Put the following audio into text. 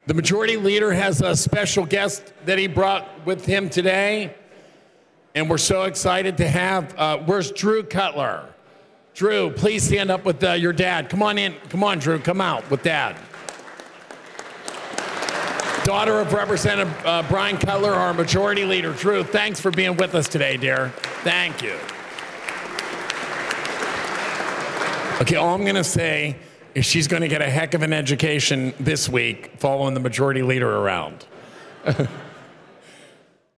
The majority leader has a special guest that he brought with him today, and we're so excited to have, where's Drew Cutler? Drew, please stand up with your dad. Come on in. Come on, Drew. Come out with Dad. Daughter of Representative Bryan Cutler, our majority leader. Drew, thanks for being with us today, dear. Thank you. Okay, all I'm going to say is she's going to get a heck of an education this week following the majority leader around.